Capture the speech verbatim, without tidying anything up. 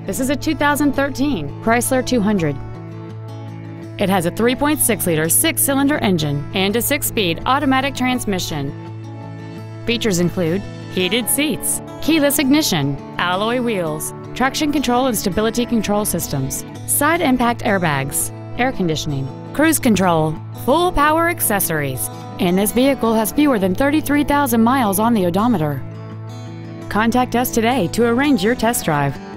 This is a two thousand thirteen Chrysler two hundred. It has a three point six liter six-cylinder engine and a six-speed automatic transmission. Features include heated seats, keyless ignition, alloy wheels, traction control and stability control systems, side impact airbags, air conditioning, cruise control, full power accessories, and this vehicle has fewer than thirty-three thousand miles on the odometer. Contact us today to arrange your test drive.